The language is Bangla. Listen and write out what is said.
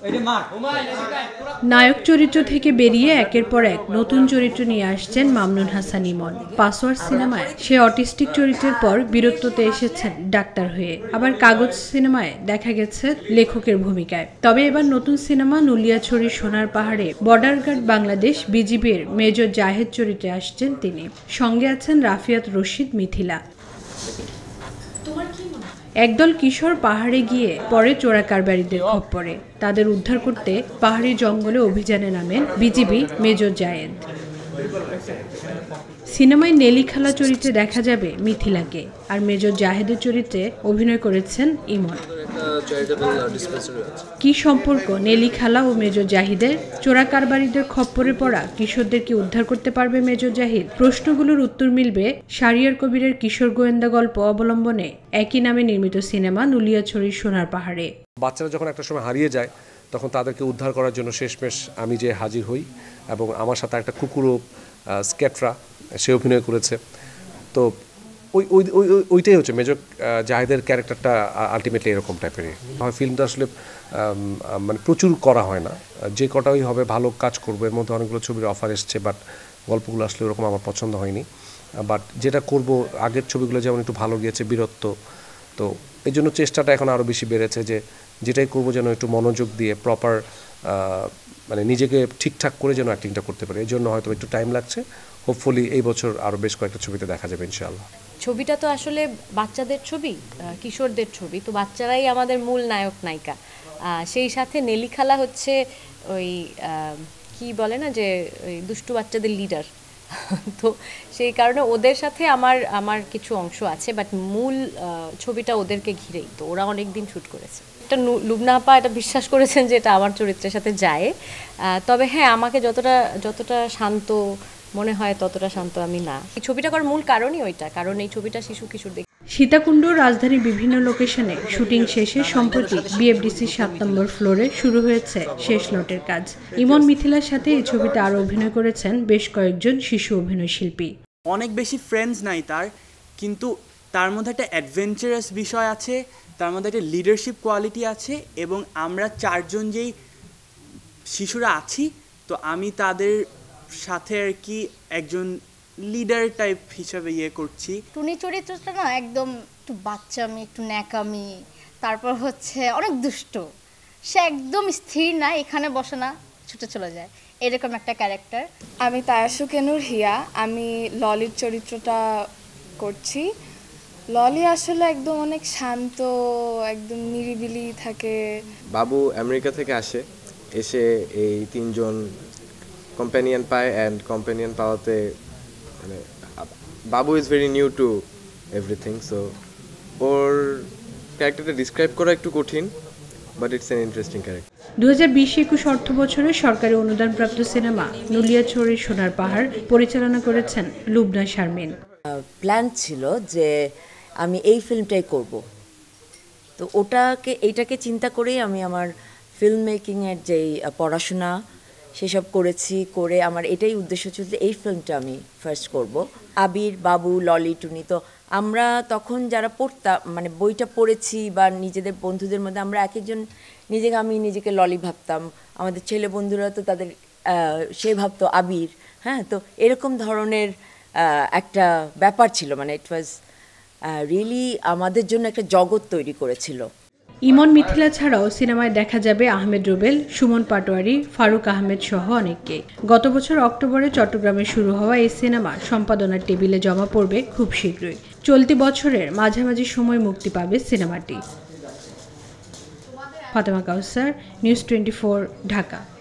নায়ক চরিত্র থেকে বেরিয়ে একের পর এক নতুন চরিত্র নিয়ে আসছেন মামুনুল হাসান ইমন। পাসওয়ার্ড সিনেমায় সে অটিস্টিক চরিত্রের পর বীরত্বতে এসেছেন ডাক্তার হয়ে, আবার কাগজ সিনেমায় দেখা গেছে লেখকের ভূমিকায়। তবে এবার নতুন সিনেমা নুলিয়াছড়ির সোনার পাহাড়ে বর্ডার গার্ড বাংলাদেশ বিজিবির মেজর জাহেদ চরিত্রে আসছেন তিনি। সঙ্গে আছেন রাফিয়াত রশিদ, মিথিলা। একদল কিশোর পাহাড়ে গিয়ে পরে চোরাকারবারিদের খপ্পরে। তাদের উদ্ধার করতে পাহাড়ি জঙ্গলে অভিযানে নামেন বিজিবি মেজর জায়েদ। সিনেমায় নেলি খালা চরিত্রে দেখা যাবে মিথিলাকে, আর মেজর জাহেদের চরিত্রে অভিনয় করেছেন ইমন। কি সম্পর্ক নেলি খালা ও মেজর জাহিদের? চোরাকারবারিদের খপ্পরে পড়া কিশোরদেরকে উদ্ধার করতে পারবে মেজর জাহিদ? প্রশ্নগুলোর উত্তর মিলবে শাহরিয়ার কবিরের কিশোর গোয়েন্দা গল্প অবলম্বনে একই নামে নির্মিত সিনেমা নুলিয়াছড়ির সোনার পাহাড়ে। বাচ্চারা যখন একটা সময় হারিয়ে যায় তখন তাদেরকে উদ্ধার করার জন্য শেষমেশ আমি যে হাজির হই, এবং আমার সাথে একটা কুকুরও স্কেটরা সে অভিনয় করেছে। তো ওইটাই হচ্ছে মেজর জাহেদের ক্যারেক্টারটা আলটিমেটলি এরকম টাইপেরই হয়। ফিল্মটা আসলে মানে প্রচুর করা হয় না, যে কটাই হবে ভালো কাজ করবো। এর মধ্যে অনেকগুলো ছবির অফার এসছে, বাট গল্পগুলো আসলে ওরকম আমার পছন্দ হয়নি। বাট যেটা করব, আগের ছবিগুলো যেমন একটু ভালো গিয়েছে, বীরত্ব, তো এই জন্য চেষ্টাটা এখন আরও বেশি বেড়েছে যে যেটাই করবো যেন একটু মনোযোগ দিয়ে প্রপার মানে নিজেকে ঠিকঠাক করে যেন অ্যাক্টিংটা করতে পারে। এই জন্য হয়তো একটু টাইম লাগছে। হোপফুলি এই বছর আরও বেশ কয়েকটা ছবিতে দেখা যাবে ইনশাআল্লাহ। ছবিটা তো আসলে বাচ্চাদের ছবি, কিশোরদের ছবি, তো বাচ্চারাই আমাদের মূল নায়ক নায়িকা। সেই সাথে নেলি খালা হচ্ছে ওই কি বলে না যে ওই দুষ্টু বাচ্চাদের লিডার। তো সেই কারণে ওদের সাথে আমার কিছু অংশ আছে, বাট মূল ছবিটা ওদেরকে ঘিরেই। তো ওরা অনেক দিন শ্যুট করেছে। এটা লুবনা আপা এটা বিশ্বাস করেছেন যে এটা আমার চরিত্রের সাথে যায়। তবে হ্যাঁ, আমাকে যতটা শান্ত মনে হয় ততটা শান্ত আমি না। এই ছবিটা করার মূল কারণই ওইটা, কারণ এই ছবিটা শিশু কিশোর দেখে। সীতাকুণ্ড রাজধানীর বিভিন্ন লোকেশনে শুটিং শেষে সম্প্রতি বিএফডিসির 7 নম্বর ফ্লোরে শুরু হয়েছে শেষ লটের কাজ। ইমন মিথিলার সাথে এই ছবিতে আরও অভিনয় করেছেন বেশ কয়েকজন শিশু অভিনয়শিল্পী। অনেক বেশি ফ্রেন্ডস নাই তার, কিন্তু তার মধ্যে একটা অ্যাডভেঞ্চারাস বিষয় আছে, তার মধ্যে একটা লিডারশিপ কোয়ালিটি আছে, এবং আমরা 4 জন যেই শিশুরা আছি, তো আমি তাদের সাথে আর কি একজন লিডার টাইপ হিসাবে করছি। টুনি চরিত্রটা না একদম একটু বাচ্চামি, একটু ন্যাকামি, তারপর হচ্ছে অনেক দুষ্ট। সে একদম স্থির না, এখানে বসে না, ছুটে চলে যায়, এরকম একটা ক্যারেক্টার। আমি তায়াসুকেনুর হিয়া, আমি ললির চরিত্রটা করছি। ললি আসলে একদম অনেক শান্ত, একদম নিরিবিলি থাকে। বাবু আমেরিকা থেকে আসে, এসে এই 3 জন কম্প্যানিয়ন পায়, অ্যান্ড কম্প্যানিয়ন পাওয়াতে মানে Babu is very new to everything. So ওর ক্যারেক্টারটা ডিসক্রাইব করা একটু কঠিন, but it's an interesting character. 2020-21 অর্থ বছরে সরকারি অনুদানপ্রাপ্ত সিনেমা নুলিয়াছড়ির সোনার পাহাড় পরিচালনা করেছেন লুবনা শারমিন। প্ল্যান ছিল যে আমি এই ফিল্মটাই করব, তো এইটাকে চিন্তা করেই আমি আমার ফিল্ম মেকিংয়ের যেই পড়াশোনা সেসব করে আমার এটাই উদ্দেশ্য ছিল যে এই ফিল্মটা আমি ফার্স্ট করব। আবির, বাবু, ললি, টুনি, তো আমরা তখন যারা পড়তাম মানে বইটা পড়েছি বা নিজেদের বন্ধুদের মধ্যে আমরা এক একজন আমি নিজেকে ললি ভাবতাম, আমাদের ছেলে বন্ধুরা তো তাদের সে ভাবতো আবির। হ্যাঁ, তো এরকম ধরনের একটা ব্যাপার ছিল, মানে ইট ওয়াজ রিয়েলি আমাদের জন্য একটা জগৎ তৈরি করেছিল। ইমন মিথিলা ছাড়াও সিনেমায় দেখা যাবে আহমেদ রুবেল, সুমন পাটোয়ারি, ফারুক আহমেদ সহ অনেককে। গত বছর অক্টোবরে চট্টগ্রামে শুরু হওয়া এই সিনেমা সম্পাদনার টেবিলে জমা পড়বে খুব শীঘ্রই। চলতি বছরের মাঝামাঝি সময় মুক্তি পাবে সিনেমাটি। ফাতেমা কাউসার, নিউজ 24, ঢাকা।